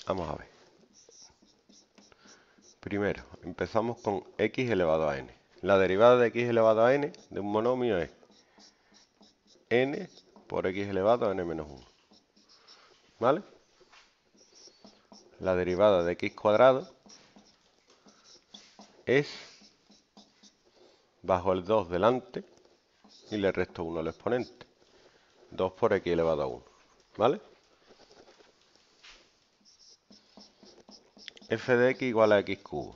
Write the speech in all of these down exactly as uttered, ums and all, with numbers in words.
Vamos a ver. Primero, empezamos con x elevado a n. La derivada de x elevado a n de un monomio es n por x elevado a n menos uno. ¿Vale? La derivada de x cuadrado es bajo el dos delante y le resto uno al exponente. dos por x elevado a uno. ¿Vale? F de x igual a x cubo.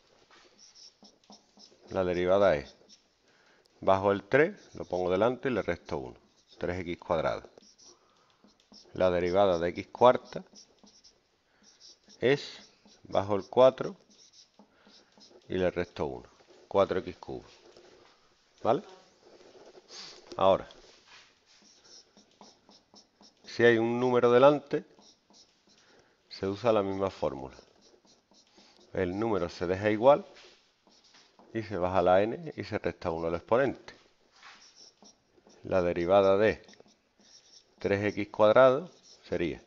La derivada es bajo el tres, lo pongo delante y le resto uno. tres x cuadrado. La derivada de x cuarta es bajo el cuatro y le resto uno. cuatro x cubo. ¿Vale? Ahora, si hay un número delante, se usa la misma fórmula. El número se deja igual y se baja la n y se resta uno al exponente. La derivada de tres x cuadrado sería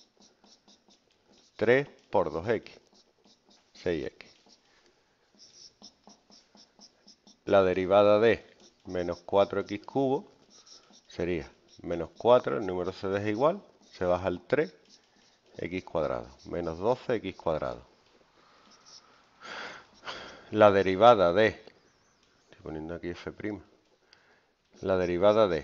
tres por dos x, seis x. La derivada de menos cuatro x cubo sería menos cuatro, el número se deja igual, se baja el tres, x cuadrado, menos doce x cuadrado. La derivada de, estoy poniendo aquí f', la derivada de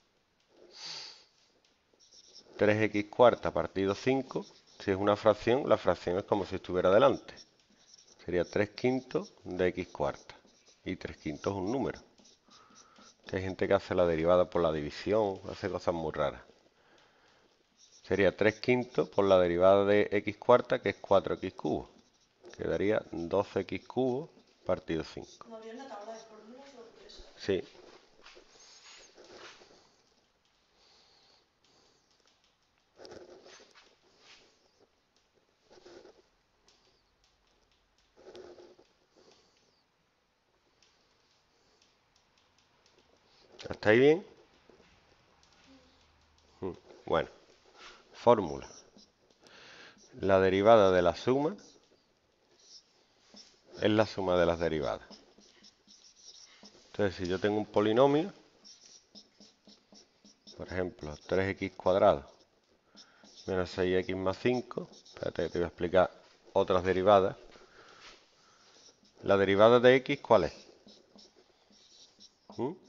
tres x cuarta partido cinco, si es una fracción, la fracción es como si estuviera delante. Sería tres quintos de x cuarta. Y tres quintos es un número. Que hay gente que hace la derivada por la división, hace cosas muy raras. Sería tres quintos por la derivada de x cuarta, que es cuatro x cubo. Quedaría doce x cubo partido cinco. ¿No había una tabla de fórmulas o qué es? Sí. ¿Hasta ahí bien? Bueno, fórmula. La derivada de la suma es la suma de las derivadas. Entonces, si yo tengo un polinomio, por ejemplo, tres x cuadrado menos seis x más cinco, espérate que te voy a explicar otras derivadas. ¿La derivada de x cuál es? ¿Mm?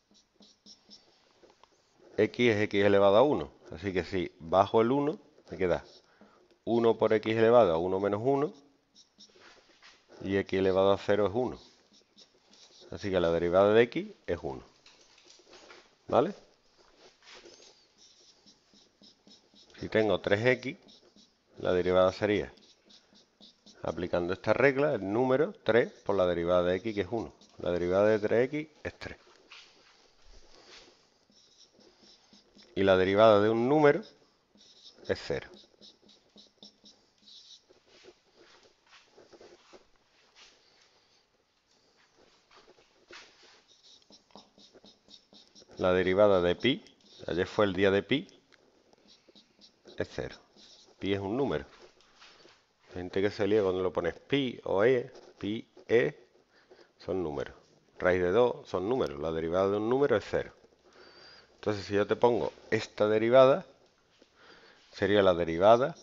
X es x elevado a uno, así que si bajo el uno, me queda uno por x elevado a uno menos uno, y x elevado a cero es uno. Así que la derivada de x es uno. ¿Vale? Si tengo tres x, la derivada sería, aplicando esta regla, el número tres por la derivada de x, que es uno. La derivada de tres x es tres. Y la derivada de un número es cero. La derivada de pi, ayer fue el día de pi, es cero. Pi es un número. Hay gente que se lía cuando lo pones pi o e, pi, e, son números. Raíz de dos son números. La derivada de un número es cero. Entonces, si yo te pongo esta derivada, sería la derivada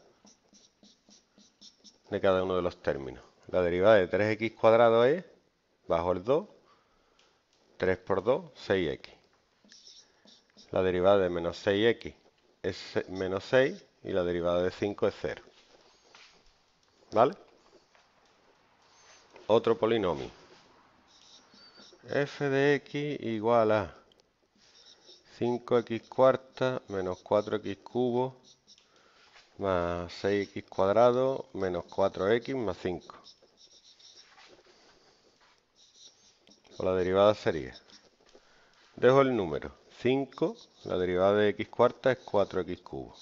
de cada uno de los términos. La derivada de tres x cuadrado es, bajo el dos, tres por dos, seis x. La derivada de menos seis x es menos seis y la derivada de cinco es cero. ¿Vale? Otro polinomio. F de x igual a cinco x cuarta menos cuatro x cubo más seis x cuadrado menos cuatro x más cinco. O la derivada sería, dejo el número cinco, la derivada de x cuarta es cuatro x cubo.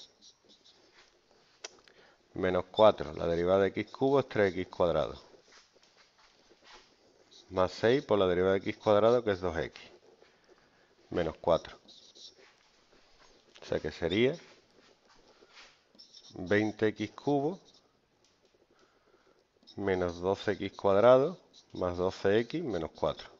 Menos cuatro, la derivada de x cubo es tres x cuadrado. Más seis por la derivada de x cuadrado, que es dos x. Menos cuatro. O sea que sería veinte x cubo menos doce equis cuadrado más doce equis menos cuatro.